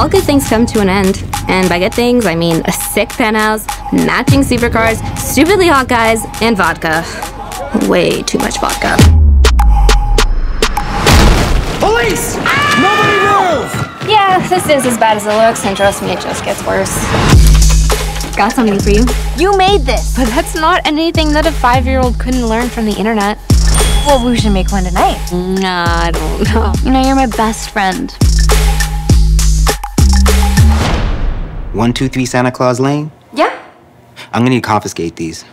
all good things come to an end. And by good things, I mean a sick penthouse, matching supercars, stupidly hot guys, and vodka. Way too much vodka. Police! Nobody move! Yeah, this is as bad as it looks, and trust me, it just gets worse. Got something for you. You made this! But that's not anything that a 5-year-old couldn't learn from the internet. Well, we should make one tonight. Nah, I don't know. You know, you're my best friend. 123 Santa Claus Lane? Yeah? I'm gonna need to confiscate these.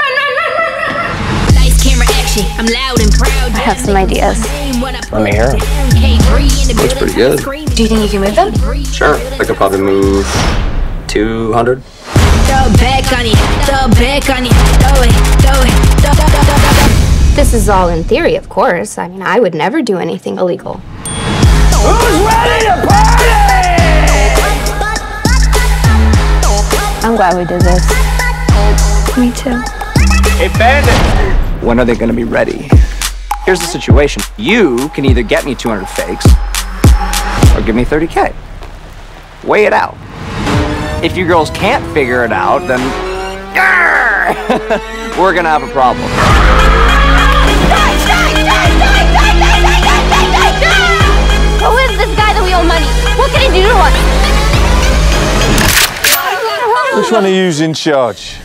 Nice camera action. I'm loud and proud. I have some ideas. Let me hear it. Looks pretty good. Do you think you can move them? Sure. I could probably move 200. Throw back on it. Throw back on it. Throw it. Throw it. This is all in theory, of course. I mean, I would never do anything illegal. Who's ready to party? I'm glad we did this. Me too. Hey, Bandit! When are they gonna be ready? Here's the situation. You can either get me 200 fakes or give me 30K. Weigh it out. If you girls can't figure it out, then we're gonna have a problem. Who is this guy that we owe money? What can he do to us? Which one of you's in charge?